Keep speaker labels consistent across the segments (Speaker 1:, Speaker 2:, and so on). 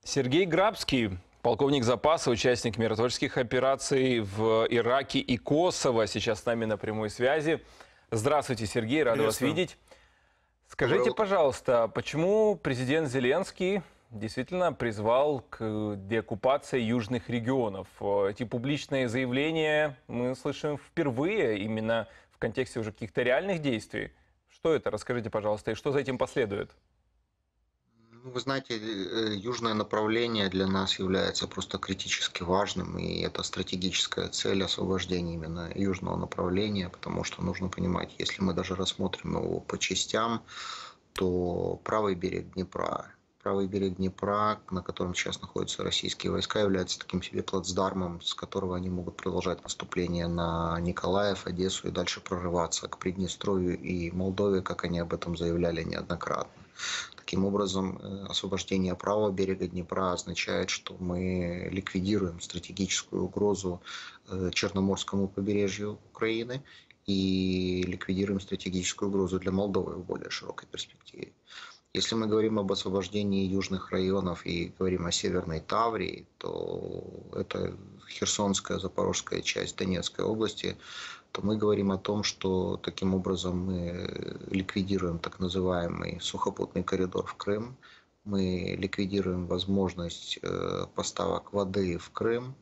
Speaker 1: Сергей Грабский, полковник запаса, участник миротворческих операций в Ираке и Косово, сейчас с нами на прямой связи. Здравствуйте, Сергей, рада вас
Speaker 2: Приветствую.
Speaker 1: видеть.
Speaker 2: Доброе
Speaker 1: Скажите,
Speaker 2: утро.
Speaker 1: пожалуйста, почему президент Зеленский действительно призвал к деоккупации южных регионов? Эти публичные заявления мы слышим впервые, именно в контексте уже каких-то реальных действий. Что это? Расскажите, пожалуйста, и что за этим последует?
Speaker 2: Ну, вы знаете, южное направление для нас является просто критически важным, и это стратегическая цель освобождения именно южного направления, потому что нужно понимать, если мы даже рассмотрим его по частям, то правый берег Днепра, на котором сейчас находятся российские войска, является таким себе плацдармом, с которого они могут продолжать наступление на Николаев, Одессу и дальше прорываться к Приднестровью и Молдове, как они об этом заявляли неоднократно. Таким образом, освобождение правого берега Днепра означает, что мы ликвидируем стратегическую угрозу Черноморскому побережью Украины и ликвидируем стратегическую угрозу для Молдовы в более широкой перспективе. Если мы говорим об освобождении южных районов и говорим о Северной Таврии, то это Херсонская, Запорожская часть Донецкой области, то мы говорим о том, что таким образом мы ликвидируем так называемый сухопутный коридор в Крым, мы ликвидируем возможность поставок воды в Крым,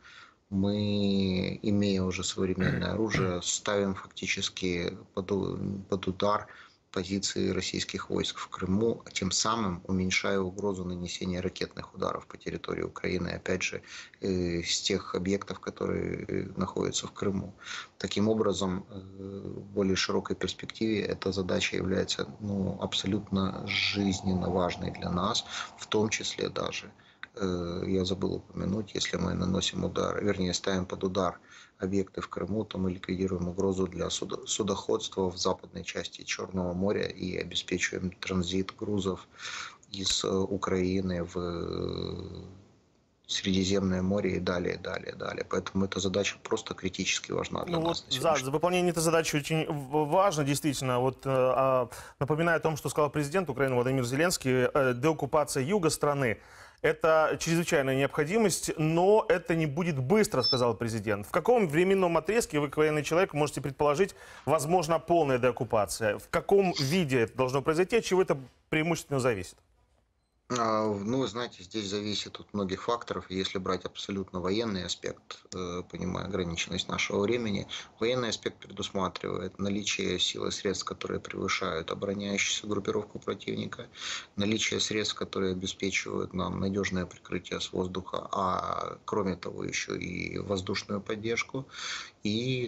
Speaker 2: мы, имея уже современное оружие, ставим фактически под удар позиции российских войск в Крыму, тем самым уменьшая угрозу нанесения ракетных ударов по территории Украины, опять же, с тех объектов, которые находятся в Крыму. Таким образом, в более широкой перспективе эта задача является абсолютно жизненно важной для нас, в том числе даже я забыл упомянуть, если мы наносим удар, вернее ставим под удар объекты в Крыму, то мы ликвидируем угрозу для судоходства в западной части Черного моря и обеспечиваем транзит грузов из Украины в Средиземное море и далее, далее, далее. Поэтому эта задача просто критически важна для
Speaker 3: Ну вот
Speaker 2: нас на
Speaker 3: за
Speaker 2: сегодняшний
Speaker 3: выполнение этой задачи очень важно, действительно. Напоминаю о том, что сказал президент Украины Владимир Зеленский, деоккупация юга страны. Это чрезвычайная необходимость, но это не будет быстро, сказал президент. В каком временном отрезке, вы, как военный человек, можете предположить, возможно, полная деоккупация? В каком виде это должно произойти, от чего это преимущественно зависит?
Speaker 2: Ну, вы знаете, здесь зависит от многих факторов. Если брать абсолютно военный аспект, понимая ограниченность нашего времени, военный аспект предусматривает наличие сил и средств, которые превышают обороняющуюся группировку противника, наличие средств, которые обеспечивают нам надежное прикрытие с воздуха, а кроме того еще и воздушную поддержку, и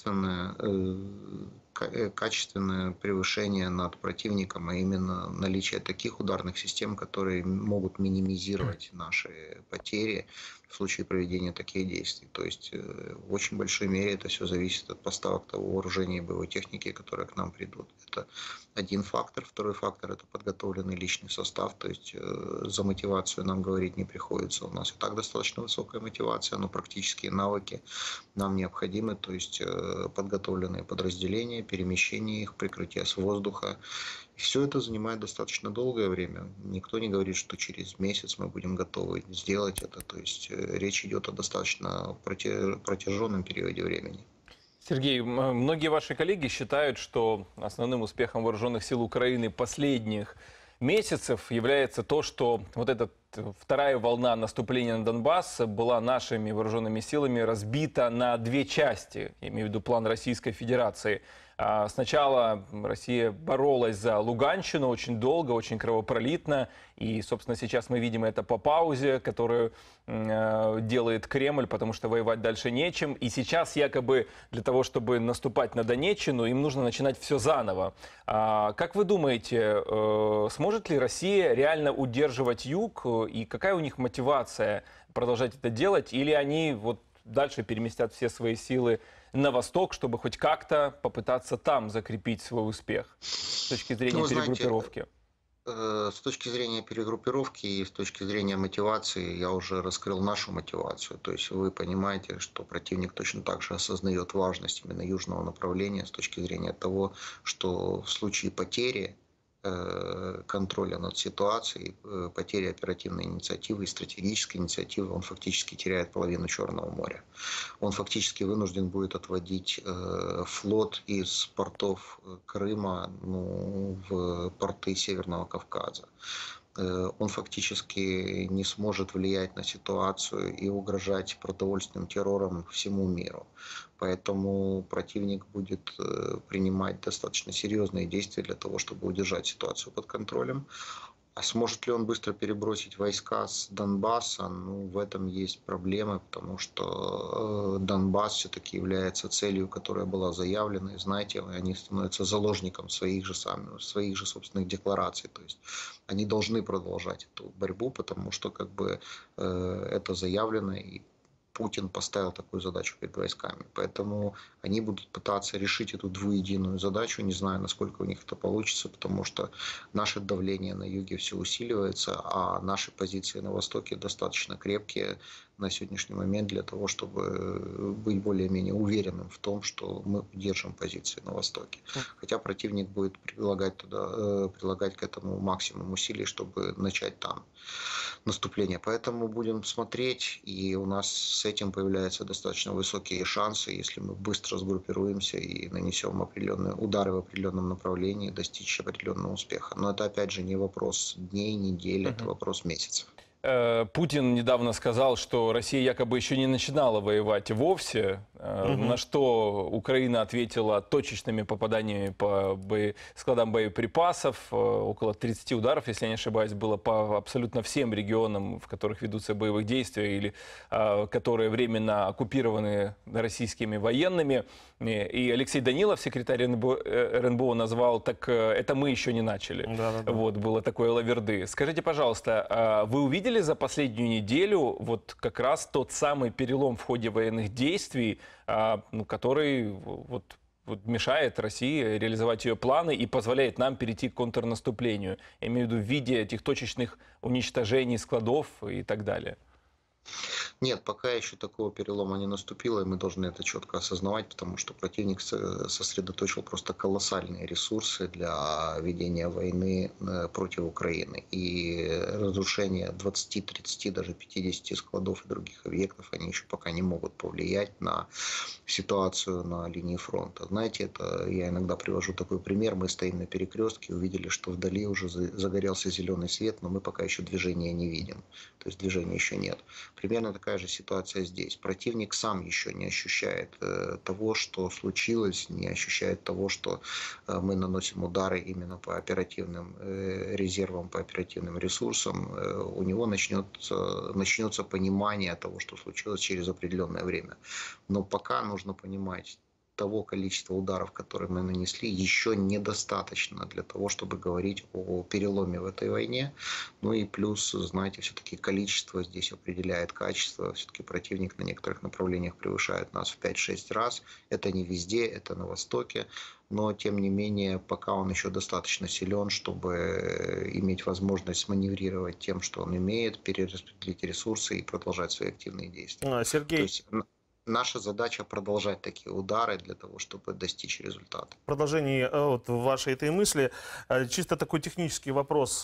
Speaker 2: качественное превышение над противником, а именно наличие таких ударных систем, которые могут минимизировать наши потери в случае проведения таких действий. То есть в очень большой мере это все зависит от поставок того вооружения и боевой техники, которые к нам придут. Это один фактор. Второй фактор – это подготовленный личный состав. То есть за мотивацию нам говорить не приходится. У нас и так достаточно высокая мотивация, но практические навыки нам необходимы. То есть подготовленные подразделения, перемещение их, прикрытие с воздуха. И все это занимает достаточно долгое время. Никто не говорит, что через месяц мы будем готовы сделать это. То есть речь идет о достаточно протяженном периоде времени.
Speaker 1: Сергей, многие ваши коллеги считают, что основным успехом вооруженных сил Украины последних месяцев является то, что вот эта вторая волна наступления на Донбасс была нашими вооруженными силами разбита на две части. Я имею в виду план Российской Федерации. Сначала Россия боролась за Луганщину очень долго, очень кровопролитно. И, собственно, сейчас мы видим это по паузе, которую делает Кремль, потому что воевать дальше нечем. И сейчас якобы для того, чтобы наступать на Донеччину, им нужно начинать все заново. Как вы думаете, сможет ли Россия реально удерживать юг? И какая у них мотивация продолжать это делать? Или они вот дальше переместят все свои силы на восток, чтобы хоть как-то попытаться там закрепить свой успех с точки зрения перегруппировки?
Speaker 2: С точки зрения перегруппировки и с точки зрения мотивации я уже раскрыл нашу мотивацию. То есть вы понимаете, что противник точно так же осознает важность именно южного направления с точки зрения того, что в случае потери контроля над ситуацией, потери оперативной инициативы и стратегической инициативы, он фактически теряет половину Черного моря. Он фактически вынужден будет отводить флот из портов Крыма в порты Северного Кавказа. Он фактически не сможет влиять на ситуацию и угрожать продовольственным террором всему миру. Поэтому противник будет принимать достаточно серьезные действия для того, чтобы удержать ситуацию под контролем. А сможет ли он быстро перебросить войска с Донбасса? Ну, в этом есть проблемы, потому что Донбасс все-таки является целью, которая была заявлена. И знаете, они становятся заложником своих же собственных деклараций. То есть они должны продолжать эту борьбу, потому что это заявлено, и Путин поставил такую задачу перед войсками. Поэтому они будут пытаться решить эту двуединую задачу. Не знаю, насколько у них это получится, потому что наше давление на юге все усиливается, а наши позиции на востоке достаточно крепкие на сегодняшний момент для того, чтобы быть более-менее уверенным в том, что мы удержим позиции на востоке. Хотя противник будет прилагать к этому максимум усилий, чтобы начать там наступление. Поэтому будем смотреть, и у нас с этим появляются достаточно высокие шансы, если мы быстро сгруппируемся и нанесем определенные удары в определенном направлении, достичь определенного успеха. Но это, опять же, не вопрос дней, недель, это вопрос месяцев.
Speaker 1: Путин недавно сказал, что Россия якобы еще не начинала воевать вовсе, на что Украина ответила точечными попаданиями по складам боеприпасов. Около 30 ударов, если я не ошибаюсь, было по абсолютно всем регионам, в которых ведутся боевые действия или которые временно оккупированы российскими военными. И Алексей Данилов, секретарь РНБО, назвал, так это мы еще не начали. Да. Вот, было такое лаверды. Скажите, пожалуйста, вы увидели за последнюю неделю вот как раз тот самый перелом в ходе военных действий, который мешает России реализовать ее планы и позволяет нам перейти к контрнаступлению? Я имею в виду в виде этих точечных уничтожений складов и так далее.
Speaker 2: Нет, пока еще такого перелома не наступило, и мы должны это четко осознавать, потому что противник сосредоточил просто колоссальные ресурсы для ведения войны против Украины. И разрушение 20, 30, даже 50 складов и других объектов, они еще пока не могут повлиять на ситуацию на линии фронта. Знаете, я иногда привожу такой пример. Мы стоим на перекрестке, увидели, что вдали уже загорелся зеленый свет, но мы пока еще движения не видим. То есть движения еще нет. Примерно такая же ситуация здесь. Противник сам еще не ощущает того, что случилось, не ощущает того, что мы наносим удары именно по оперативным резервам, по оперативным ресурсам. У него начнется понимание того, что случилось через определенное время. Но пока нужно понимать, того количества ударов, которые мы нанесли, еще недостаточно для того, чтобы говорить о переломе в этой войне. Ну и плюс, знаете, все-таки количество здесь определяет качество. Все-таки противник на некоторых направлениях превышает нас в 5-6 раз. Это не везде, это на Востоке. Но, тем не менее, пока он еще достаточно силен, чтобы иметь возможность маневрировать тем, что он имеет, перераспределить ресурсы и продолжать свои активные действия.
Speaker 3: Сергей...
Speaker 2: То есть, наша задача продолжать такие удары для того, чтобы достичь результата.
Speaker 3: В продолжении вашей этой мысли, чисто такой технический вопрос.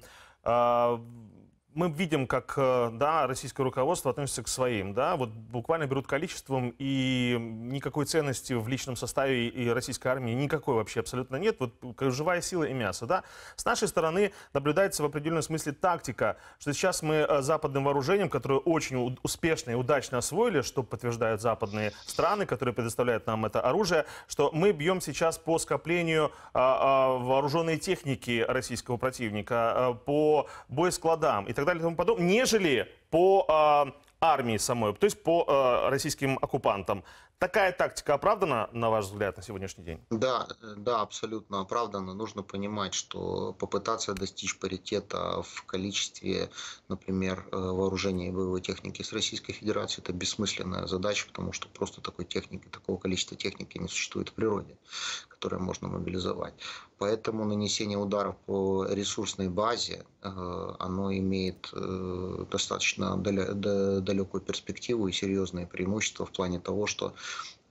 Speaker 3: Мы видим, как российское руководство относится к своим. Вот буквально берут количеством, и никакой ценности в личном составе и российской армии никакой вообще абсолютно нет. Вот живая сила и мясо. С нашей стороны наблюдается в определенном смысле тактика, что сейчас мы западным вооружением, которое очень успешно и удачно освоили, что подтверждают западные страны, которые предоставляют нам это оружие, что мы бьем сейчас по скоплению вооруженной техники российского противника, по боескладам и так далее и тому подобное, нежели по армии самой, то есть по российским оккупантам. Такая тактика оправдана, на ваш взгляд, на сегодняшний день?
Speaker 2: Да, абсолютно оправдано. Нужно понимать, что попытаться достичь паритета в количестве, например, вооружения и боевой техники с Российской Федерацией, это бессмысленная задача, потому что просто такого количества техники не существует в природе, которое можно мобилизовать. Поэтому нанесение ударов по ресурсной базе, оно имеет достаточно далекую перспективу и серьезные преимущества в плане того, что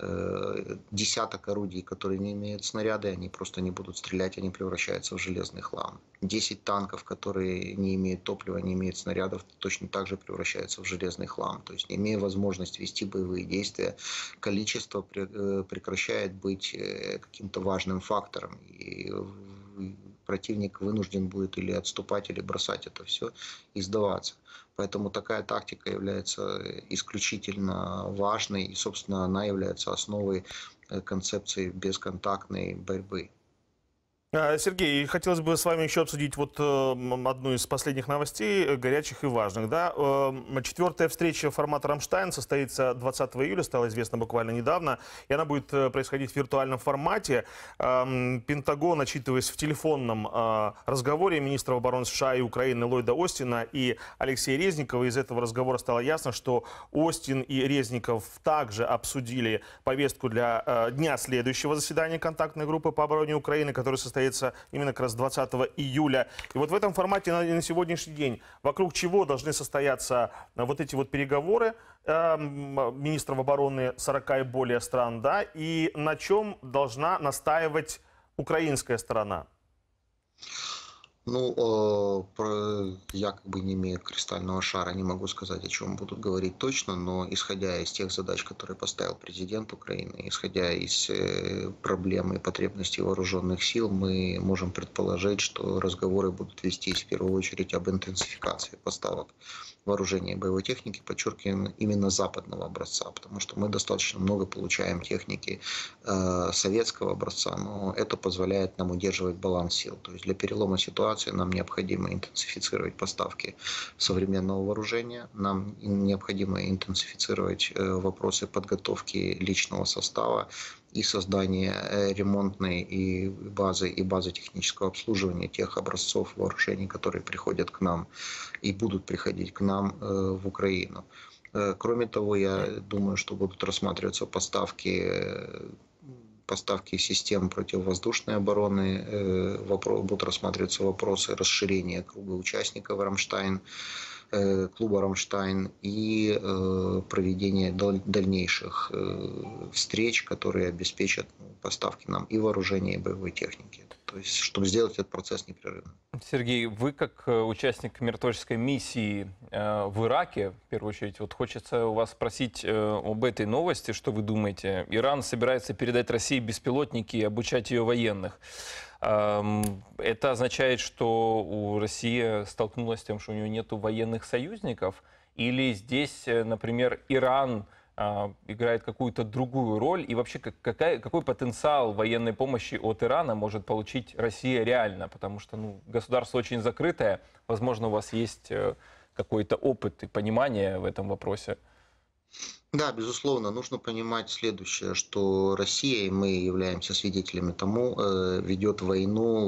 Speaker 2: десяток орудий, которые не имеют снаряды, они просто не будут стрелять, они превращаются в железный хлам. 10 танков, которые не имеют топлива, не имеют снарядов, точно так же превращаются в железный хлам. То есть, не имея возможности вести боевые действия, количество прекращает быть каким-то важным фактором. И противник вынужден будет или отступать, или бросать это все и сдаваться. Поэтому такая тактика является исключительно важной, и, собственно, она является основой концепции бесконтактной борьбы.
Speaker 3: Сергей, хотелось бы с вами еще обсудить вот одну из последних новостей, горячих и важных. Да? Четвертая встреча формата «Рамштайн» состоится 20 июля, стало известно буквально недавно, и она будет происходить в виртуальном формате. Пентагон, отчитываясь в телефонном разговоре министров обороны США и Украины Ллойда Остина и Алексея Резникова, из этого разговора стало ясно, что Остин и Резников также обсудили повестку для дня следующего заседания контактной группы по обороне Украины, который состоится именно как раз 20 июля. И вот в этом формате на сегодняшний день вокруг чего должны состояться вот эти вот переговоры министров обороны 40 и более стран, да, и на чем должна настаивать украинская сторона?
Speaker 2: Ну, я как бы не имею кристального шара, не могу сказать, о чем будут говорить точно, но исходя из тех задач, которые поставил президент Украины, исходя из проблем и потребностей вооруженных сил, мы можем предположить, что разговоры будут вестись в первую очередь об интенсификации поставок вооружения и боевой техники, подчеркиваем, именно западного образца, потому что мы достаточно много получаем техники советского образца, но это позволяет нам удерживать баланс сил. То есть для перелома ситуации нам необходимо интенсифицировать поставки современного вооружения, нам необходимо интенсифицировать вопросы подготовки личного состава и создание ремонтной и базы технического обслуживания тех образцов вооружений, которые приходят к нам и будут приходить к нам в Украину. Кроме того, я думаю, что будут рассматриваться поставки систем противовоздушной обороны, будут рассматриваться вопросы расширения круга участников клуба «Рамштайн» и проведения дальнейших встреч, которые обеспечат поставки нам и вооружения, и боевой техники. То есть, чтобы сделать этот процесс непрерывным.
Speaker 1: Сергей, вы как участник миротворческой миссии в Ираке, в первую очередь, вот хочется у вас спросить об этой новости, что вы думаете. Иран собирается передать России беспилотники и обучать ее военных. Это означает, что Россия столкнулась с тем, что у нее нет военных союзников? Или здесь, например, Иран играет какую-то другую роль? И вообще, какой потенциал военной помощи от Ирана может получить Россия реально? Потому что государство очень закрытое. Возможно, у вас есть какой-то опыт и понимание в этом вопросе.
Speaker 2: Да, безусловно, нужно понимать следующее, что Россия, и мы являемся свидетелями тому, ведет войну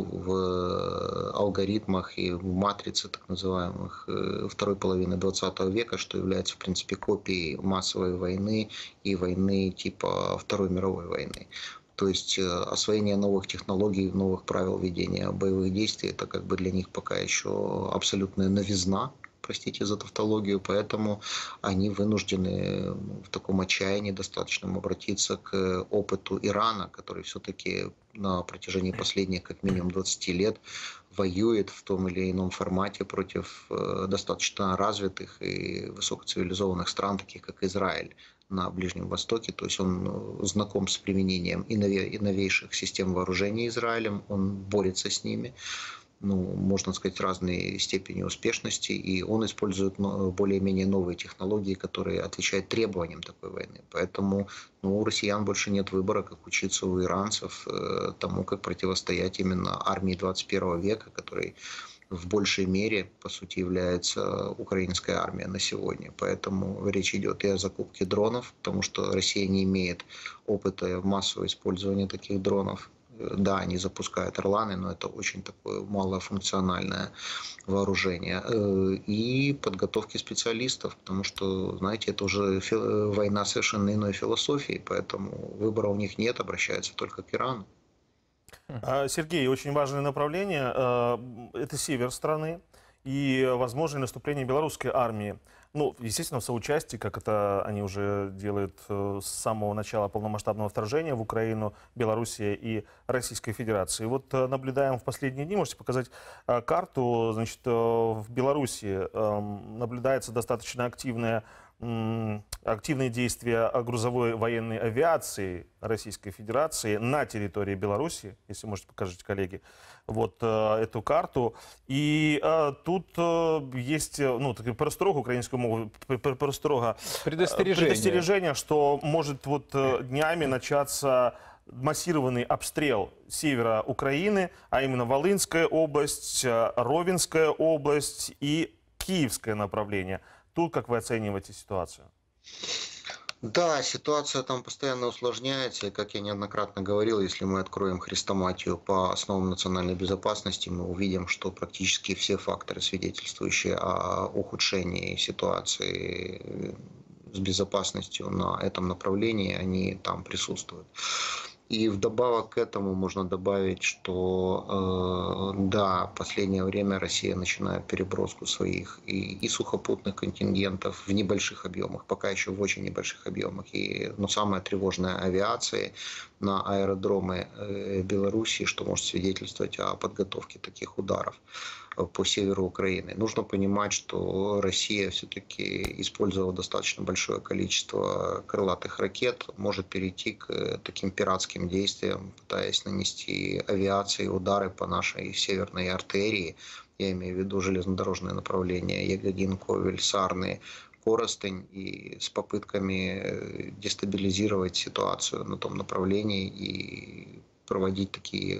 Speaker 2: в алгоритмах и в матрице так называемых второй половины 20 века, что является, в принципе, копией массовой войны и войны типа Второй мировой войны. То есть освоение новых технологий, новых правил ведения боевых действий, это как бы для них пока еще абсолютная новизна. Простите за тавтологию, поэтому они вынуждены в таком отчаянии достаточном обратиться к опыту Ирана, который все-таки на протяжении последних как минимум 20 лет воюет в том или ином формате против достаточно развитых и высокоцивилизованных стран, таких как Израиль на Ближнем Востоке. То есть он знаком с применением и новейших систем вооружения Израилем, он борется с ними. Можно сказать, разной степени успешности, и он использует более-менее новые технологии, которые отвечают требованиям такой войны. Поэтому у россиян больше нет выбора, как учиться у иранцев тому, как противостоять именно армии 21 века, которой в большей мере, по сути, является украинская армия на сегодня. Поэтому речь идет и о закупке дронов, потому что Россия не имеет опыта массового использования таких дронов. Да, они запускают «Орланы», но это очень такое малофункциональное вооружение. И подготовки специалистов, потому что, знаете, это уже война совершенно иной философии, поэтому выбора у них нет, обращаются только к Ирану.
Speaker 3: Сергей, очень важное направление. Это север страны. и возможное наступление белорусской армии. Ну, естественно, в соучастии, как это они уже делают с самого начала полномасштабного вторжения в Украину, Белоруссия и Российской Федерации. Вот наблюдаем в последние дни, можете показать карту, значит, в Белоруссии наблюдается достаточно активные действия грузовой военной авиации Российской Федерации на территории Беларуси, если можете покажите, коллеги, вот эту карту. И тут есть, ну, просторога украинскую мову, просторога предостережение, что может вот днями начаться массированный обстрел севера Украины, а именно Волынская область, Ровенская область и Киевское направление. Тут как вы оцениваете ситуацию?
Speaker 2: Да, ситуация там постоянно усложняется, и, как я неоднократно говорил, если мы откроем хрестоматию по основам национальной безопасности, мы увидим, что практически все факторы, свидетельствующие о ухудшении ситуации с безопасностью на этом направлении, они там присутствуют. И вдобавок к этому можно добавить, что да, в последнее время Россия начинает переброску своих и сухопутных контингентов в небольших объемах, пока еще в очень небольших объемах. Но самое тревожное — авиации на аэродромы Белоруссии, что может свидетельствовать о подготовке таких ударов по северу Украины. Нужно понимать, что Россия все-таки, использовала достаточно большое количество крылатых ракет, может перейти к таким пиратским действиям, пытаясь нанести авиацией удары по нашей северной артерии. Я имею в виду железнодорожное направление Ягодин, Ковель, Сарны, Коростень, и с попытками дестабилизировать ситуацию на том направлении и проводить такие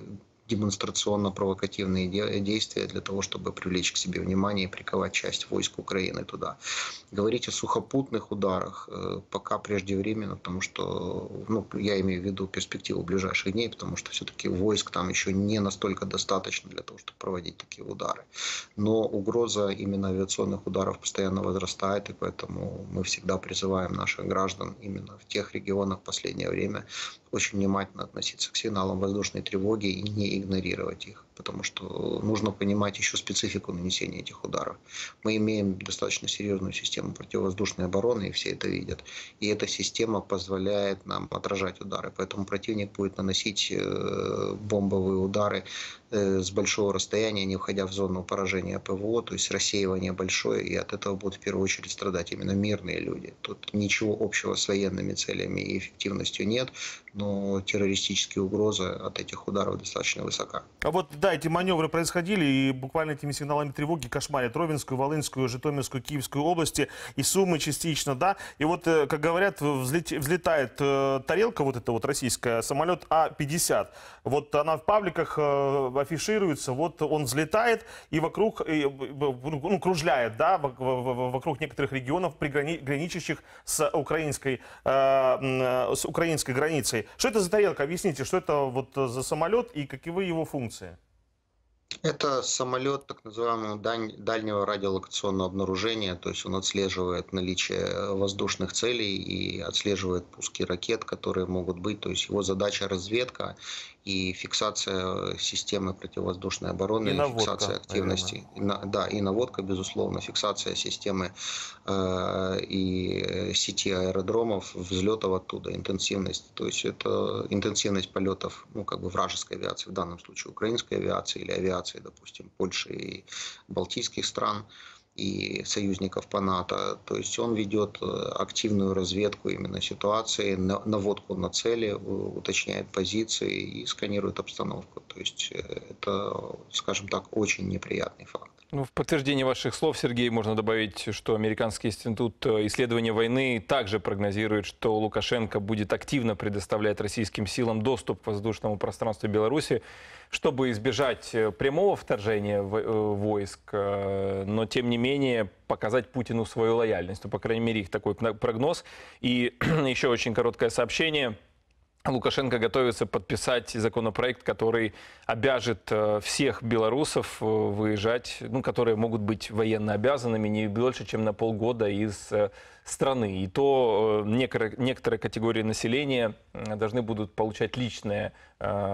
Speaker 2: демонстрационно-провокативные действия для того, чтобы привлечь к себе внимание и приковать часть войск Украины туда. Говорить о сухопутных ударах пока преждевременно, потому что, ну, я имею в виду перспективу ближайших дней, потому что все-таки войск там еще не настолько достаточно для того, чтобы проводить такие удары. Но угроза именно авиационных ударов постоянно возрастает, и поэтому мы всегда призываем наших граждан именно в тех регионах в последнее время очень внимательно относиться к сигналам воздушной тревоги и не игнорировать их, потому что нужно понимать еще специфику нанесения этих ударов. Мы имеем достаточно серьезную систему противовоздушной обороны, и все это видят. И эта система позволяет нам отражать удары. Поэтому противник будет наносить бомбовые удары с большого расстояния, не входя в зону поражения ПВО, то есть рассеивание большое, и от этого будут в первую очередь страдать именно мирные люди. Тут ничего общего с военными целями и эффективностью нет, но террористические угрозы от этих ударов достаточно высока.
Speaker 3: А вот, да, эти маневры происходили, и буквально этими сигналами тревоги кошмарят Ровенскую, Волынскую, Житомирскую, Киевскую области, и Сумы частично, да. И вот, как говорят, взлетает тарелка, вот эта вот российская, самолет А-50. Вот она в пабликах афишируется, вот он взлетает и вокруг, ну, кружляет, да, вокруг некоторых регионов, граничащих с украинской границей. Что это за тарелка? Объясните, что это вот за самолет и каковы его функции?
Speaker 2: Это самолет так называемого дальнего радиолокационного обнаружения, то есть он отслеживает наличие воздушных целей и отслеживает пуски ракет, которые могут быть. То есть его задача — разведка и фиксация системы противовоздушной обороны,
Speaker 3: И наводка,
Speaker 2: фиксация активности. Да, и наводка, безусловно, фиксация системы и сети аэродромов, взлетов оттуда, интенсивность. То есть это интенсивность полетов, ну, как бы вражеской авиации, в данном случае украинской авиации или авиации, допустим, Польши и Балтийских стран и союзников по НАТО. То есть он ведет активную разведку именно ситуации, наводку на цели, уточняет позиции и сканирует обстановку. То есть это, скажем так, очень неприятный факт.
Speaker 1: Ну, в подтверждение ваших слов, Сергей, можно добавить, что Американский институт исследования войны также прогнозирует, что Лукашенко будет активно предоставлять российским силам доступ к воздушному пространству Беларуси, чтобы избежать прямого вторжения войск, но тем не менее показать Путину свою лояльность. Ну, по крайней мере, их такой прогноз. И еще очень короткое сообщение. Лукашенко готовится подписать законопроект, который обяжет всех белорусов выезжать, ну, которые могут быть военно обязанными не больше, чем на полгода из страны. И то некоторые категории населения должны будут получать личное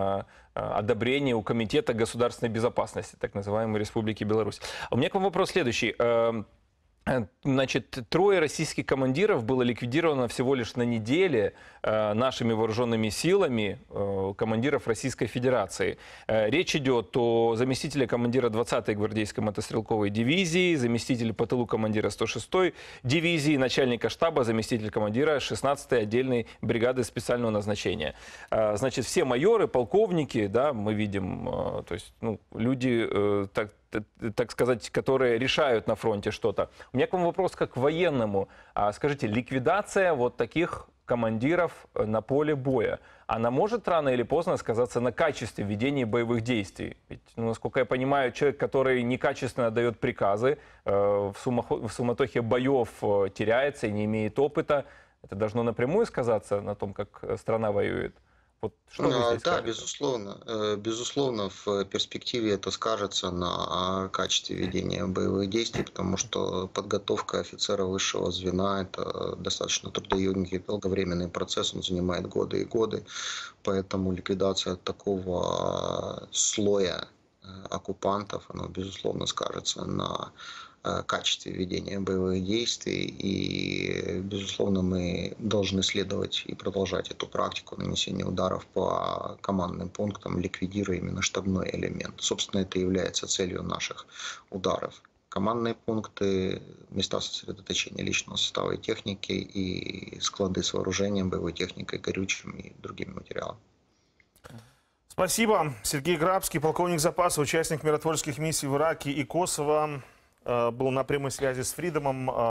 Speaker 1: одобрение у Комитета государственной безопасности, так называемой Республики Беларусь. У меня к вам вопрос следующий. Значит, 3 российских командиров было ликвидировано всего лишь на неделе нашими вооруженными силами командиров Российской Федерации. Речь идет о заместителе командира 20-й гвардейской мотострелковой дивизии, заместителе по тылу командира 106-й дивизии, начальника штаба, заместитель командира 16-й отдельной бригады специального назначения. Значит, все майоры, полковники, да, мы видим, то есть, ну, люди, так сказать, которые решают на фронте что-то. У меня к вам вопрос как к военному. Скажите, ликвидация вот таких командиров на поле боя, она может рано или поздно сказаться на качестве ведения боевых действий? Ведь, ну, насколько я понимаю, человек, который некачественно дает приказы, в суматохе боев теряется и не имеет опыта, это должно напрямую сказаться на том, как страна воюет? Вот что вы здесь
Speaker 2: Да,
Speaker 1: скажете?
Speaker 2: безусловно. Безусловно, в перспективе это скажется на качестве ведения боевых действий, потому что подготовка офицера высшего звена – это достаточно трудоемкий, долговременный процесс, он занимает годы и годы, поэтому ликвидация такого слоя оккупантов, она, безусловно, скажется на качестве ведения боевых действий. И, безусловно, мы должны следовать и продолжать эту практику нанесения ударов по командным пунктам, ликвидируя именно штабной элемент. Собственно, это является целью наших ударов. Командные пункты, места сосредоточения личного состава и техники, и склады с вооружением, боевой техникой, горючим и другими материалами.
Speaker 3: Спасибо. Сергей Грабский, полковник запаса, участник миротворческих миссий в Ираке и Косово, был на прямой связи с Фридомом.